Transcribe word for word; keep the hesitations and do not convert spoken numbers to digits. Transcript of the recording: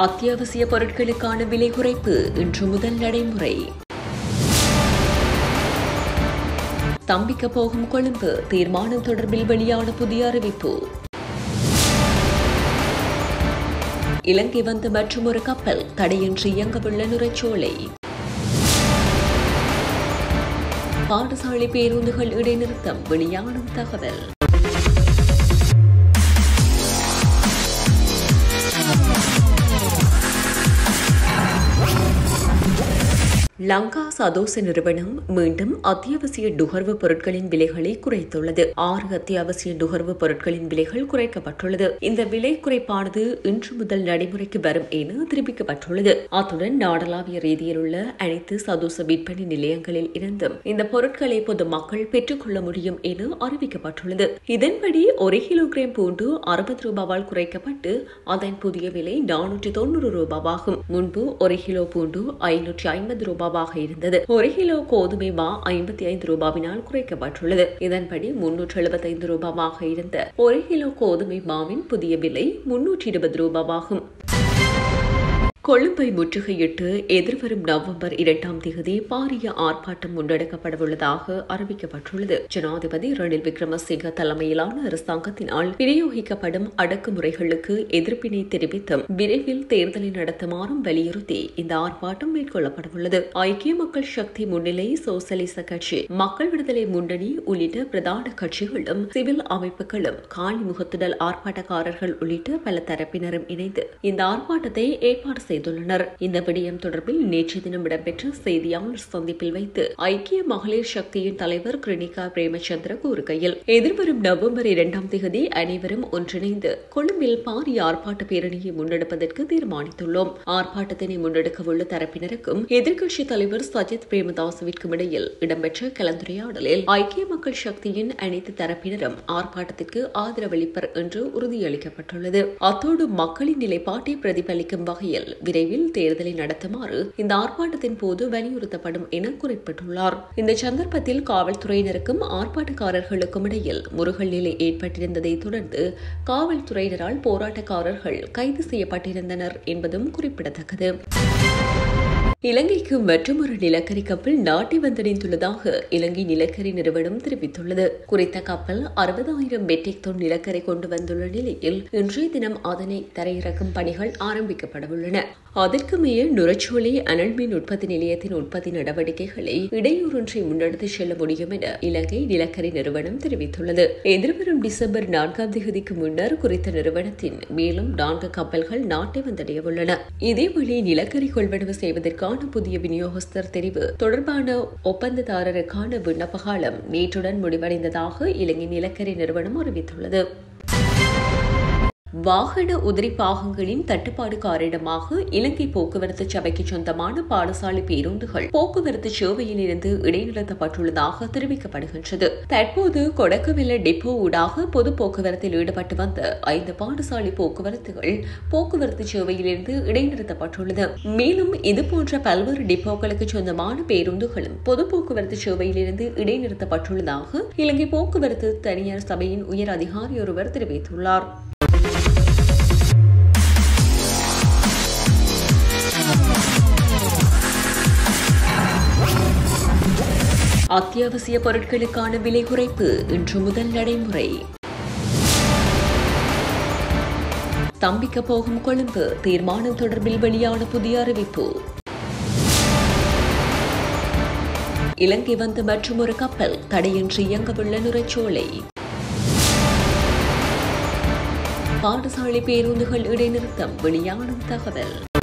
அத்தியாவசிய பொருட்களுக்கான விலை குறைப்பு இன்று முதல் நடைமுறை. தம்பிக்க போகும் கொழும்பு தீர்மானம் தொடர்பில் வெளியான புதிய அறிவிப்பு. இலங்கை வந்த மற்றொரு கப்பல் தடையின்றி இயங்கவுள்ள நுரைச்சோலை. பாடசாலை பேருந்துகள் இடைநிறுத்தம் வெளியான தகவல். லங்கா சதோச நிறுவனம் மீண்டும் அத்தியாவசிய நுகர்வு பொருட்களின் விலைகளை குறைத்துள்ளது. ஆறு அத்தியாவசிய நுகர்வு பொருட்களின் விலைகள் குறைக்கப்பட்டுள்ளது. இந்த விலை குறைப்பானது இன்று முதல் நடைமுறைக்கு வரும் என தெரிவிக்கப்பட்டுள்ளது. அத்துடன் நாடளாவிய ரீதியில் உள்ள அனைத்து சதோச விற்பனை நிலையங்களில் இருந்தும் இந்த பொருட்களை பொதுமக்கள் பெற்றுக் கொள்ள முடியும் என அறிவிக்கப்பட்டுள்ளது. இதன்படி ஒரு கிலோகிராம் பூண்டு அறுபது ரூபாவால் குறைக்கப்பட்டு அதன் புதிய விலை நானூற்றி தொன்னூறு ரூபாவாகும். முன்பு ஒரு கிலோ பூண்டு ஐநூற்றி ஐம்பது ரூபாய் இருந்தது. ஒரு கிலோ கோதுமை மா ஐம்பத்தி ஐந்து ரூபாவினால் குறைக்கப்பட்டுள்ளது. இதன்படி முன்னூற்று எழுபத்தி ஐந்து ரூபாவாக இருந்த ஒரு கிலோ கோதுமை மாவின் புதிய விலை முன்னூற்றி இருபது ரூபாவாகும். கொழும்பை முற்றுகையிட்டு எதிர்வரும் நவம்பர் இரண்டாம் தேதி பாரிய ஆர்ப்பாட்டம் முன்னெடுக்கப்படவுள்ளதாக அறிவிக்கப்பட்டுள்ளது. ஜனாதிபதி ரணில் விக்ரமசிங்க தலைமையிலான அரசாங்கத்தினால் விநியோகிக்கப்படும் அடக்குமுறைகளுக்கு எதிர்ப்பினை தெரிவித்தும் விரைவில் தேர்தலை நடத்துமாறும் வலியுறுத்தி இந்த ஆர்ப்பாட்டம் மேற்கொள்ளப்படவுள்ளது. ஐக்கிய மக்கள் சக்தி முன்னிலை, சோசலிச கட்சி, மக்கள் விடுதலை முன்னணி உள்ளிட்ட பிரதான கட்சிகளும் சிவில் அமைப்புகளும் காலி முகத்துடல் ஆர்ப்பாட்டக்காரர்கள் உள்ளிட்ட பல தரப்பினரும் இணைந்து இந்த ஆர்ப்பாட்டத்தை ஏற்பாடு செய்துள்ளனர். இந்த விடயம் தொடர்பில் நேற்று தினம் இடம்பெற்ற செய்தியாளர் சந்திப்பில் வைத்து ஐக்கிய மகளிர் சக்தியின் தலைவர் கிருணிகா பிரேமச்சந்திர கூறுகையில், எதிர்வரும் நவம்பர் இரண்டாம் தேதி அனைவரும் ஒன்றிணைந்து கொழும்பில் பாரிய ஆர்ப்பாட்ட பேரணியை முன்னெடுப்பதற்கு தீர்மானித்துள்ளோம். ஆர்ப்பாட்டத்தினை முன்னெடுக்கவுள்ள தரப்பினருக்கும் எதிர்க்கட்சித் தலைவர் சஜித் பிரேமதாசவிற்கும் இடையில் இடம்பெற்ற கலந்துரையாடலில் ஐக்கிய மக்கள் சக்தியின் அனைத்து தரப்பினரும் ஆர்ப்பாட்டத்திற்கு ஆதரவளிப்பர் என்று உறுதியளிக்கப்பட்டுள்ளது. அத்தோடு மக்களின் நிலைப்பாட்டை பிரதிபலிக்கும் வகையில் விரைவில் தேர்தலை நடத்துமாறு இந்த ஆர்ப்பாட்டத்தின் போது வலியுறுத்தப்படும் என குறிப்பிட்டுள்ளார். இந்த சந்தர்ப்பத்தில் காவல்துறையினருக்கும் ஆர்ப்பாட்டக்காரர்களுக்கும் இடையில் முருகல் நிலை ஏற்பட்டிருந்ததை தொடர்ந்து காவல்துறையினரால் போராட்டக்காரர்கள் கைது செய்யப்பட்டிருந்தனர் என்பதும் குறிப்பிடத்தக்கது. இலங்கைக்கு மற்றொரு நிலக்கரி கப்பல் நாட்டை வந்தடைந்துள்ளதாக இலங்கை நிலக்கரி நிறுவனம் தெரிவித்துள்ளது. குறித்த கப்பல் அறுபதாயிரம் மெட்ரிக் டன் நிலக்கரி கொண்டு வந்துள்ள நிலையில் இன்றைய தினம் அதனை தரையிறக்கும் பணிகள் ஆரம்பிக்கப்படவுள்ளன. அதற்கு மேல் நுரைச்சோலை அனல் மின் உற்பத்தி நிலையத்தின் உற்பத்தி நடவடிக்கைகளை இடையூறின்றி முன்னெடுத்து செல்ல முடியும் என இலங்கை நிலக்கரி நிறுவனம் தெரிவித்துள்ளது. எதிர்வரும் டிசம்பர் நான்காம் தேதிக்கு முன்னர் குறித்த நிறுவனத்தின் மேலும் நான்கு கப்பல்கள் நாட்டை வந்தடையவுள்ளன. இதேவேளை நிலக்கரி கொள்வனவு செய்வதற்கான புதிய விநியோகஸ்தர் தெரிவு தொடர்பான ஒப்பந்ததாரருக்கான விண்ணப்ப காலம் நேற்றுடன் முடிவடைந்ததாக இலங்கை நிலக்கரி நிறுவனம் அறிவித்துள்ளது. வாகன உதிரி பாகங்களின் தட்டுப்பாடு காரணமாக இலங்கை போக்குவரத்து சபைக்கு சொந்தமான பாடசாலை பேருந்துகள் போக்குவரத்து சேவையில் இருந்து இடைநிறுத்தப்பட்டுள்ளதாக தெரிவிக்கப்படுகின்றது. தற்போது கொடக்கவெல்ல டிப்போ ஊடாக பொது போக்குவரத்தில் ஈடுபட்டு வந்த ஐந்து பாடசாலை போக்குவரத்துகள் போக்குவரத்து சேவையிலிருந்து இடைநிறுத்தப்பட்டுள்ளது. மேலும் இதுபோன்ற பல்வேறு டிப்போக்களுக்கு சொந்தமான பேருந்துகளும் பொது போக்குவரத்து சேவையிலிருந்து இடைநிறுத்தப்பட்டுள்ளதாக இலங்கை போக்குவரத்து தனியார் சபையின் உயர் அதிகாரி ஒருவர் தெரிவித்துள்ளார். அத்தியாவசிய பொருட்களுக்கான விலை குறைப்பு இன்று முதல் நடைமுறை. தம்பிக்க போகும் கொழும்பு தீர்மானம் தொடர்பில் வெளியான புதிய அறிவிப்பு. இலங்கை வந்த மற்றொரு கப்பல் தடையின்றி இயங்கவுள்ள நுரைச்சோலை. பாடசாலை பேருந்துகள் இடைநிறுத்தம் வெளியான தகவல்.